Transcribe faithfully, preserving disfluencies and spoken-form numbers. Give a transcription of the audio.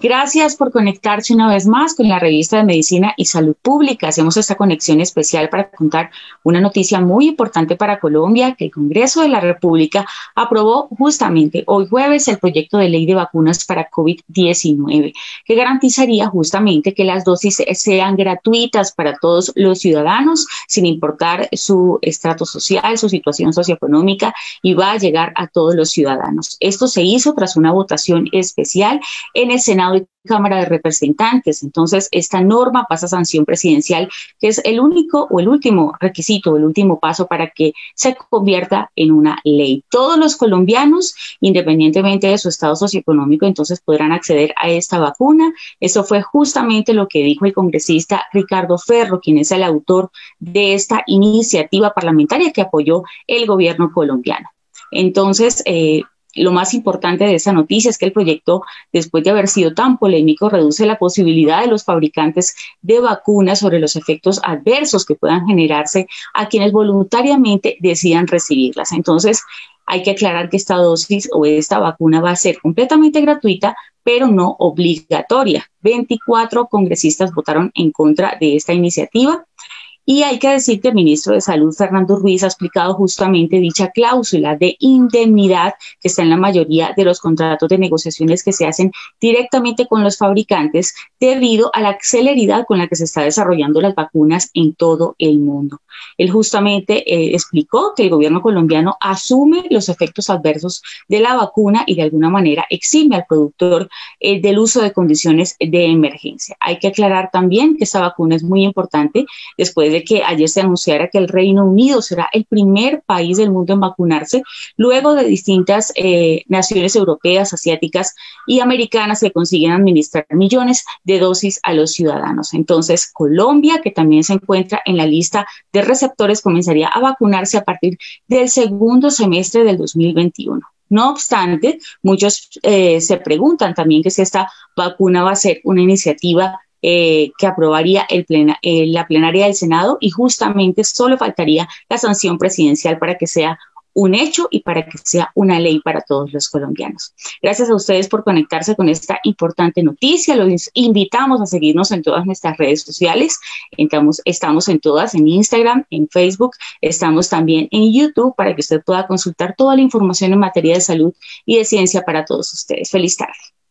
Gracias por conectarse una vez más con la revista de Medicina y Salud Pública. Hacemos esta conexión especial para contar una noticia muy importante para Colombia, que el Congreso de la República aprobó justamente hoy jueves el proyecto de ley de vacunas para COVID diecinueve, que garantizaría justamente que las dosis sean gratuitas para todos los ciudadanos, sin importar su estrato social, su situación socioeconómica, y va a llegar a todos los ciudadanos. Esto se hizo tras una votación especial en el Senado y Cámara de Representantes. Entonces, esta norma pasa a sanción presidencial, que es el único o el último requisito, el último paso para que se convierta en una ley. Todos los colombianos, independientemente de su estado socioeconómico, entonces podrán acceder a esta vacuna. Eso fue justamente lo que dijo el congresista Ricardo Ferro, quien es el autor de esta iniciativa parlamentaria que apoyó el gobierno colombiano. Entonces, eh, lo más importante de esta noticia es que el proyecto, después de haber sido tan polémico, reduce la posibilidad de los fabricantes de vacunas sobre los efectos adversos que puedan generarse a quienes voluntariamente decidan recibirlas. Entonces, hay que aclarar que esta dosis o esta vacuna va a ser completamente gratuita, pero no obligatoria. veinticuatro congresistas votaron en contra de esta iniciativa. Y hay que decir que el ministro de Salud, Fernando Ruiz, ha explicado justamente dicha cláusula de indemnidad que está en la mayoría de los contratos de negociaciones que se hacen directamente con los fabricantes debido a la celeridad con la que se está desarrollando las vacunas en todo el mundo. Él justamente eh, explicó que el gobierno colombiano asume los efectos adversos de la vacuna y de alguna manera exime al productor eh, del uso de condiciones de emergencia. Hay que aclarar también que esta vacuna es muy importante después de que ayer se anunciara que el Reino Unido será el primer país del mundo en vacunarse, luego de distintas eh, naciones europeas, asiáticas y americanas que consiguen administrar millones de dosis a los ciudadanos. Entonces, Colombia, que también se encuentra en la lista de receptores, comenzaría a vacunarse a partir del segundo semestre del dos mil veintiuno. No obstante, muchos eh, se preguntan también que si esta vacuna va a ser una iniciativa Eh, que aprobaría el plena, eh, la plenaria del Senado, y justamente solo faltaría la sanción presidencial para que sea un hecho y para que sea una ley para todos los colombianos. Gracias a ustedes por conectarse con esta importante noticia. Los invitamos a seguirnos en todas nuestras redes sociales. Estamos, estamos en todas, en Instagram, en Facebook, estamos también en YouTube para que usted pueda consultar toda la información en materia de salud y de ciencia para todos ustedes. Feliz tarde.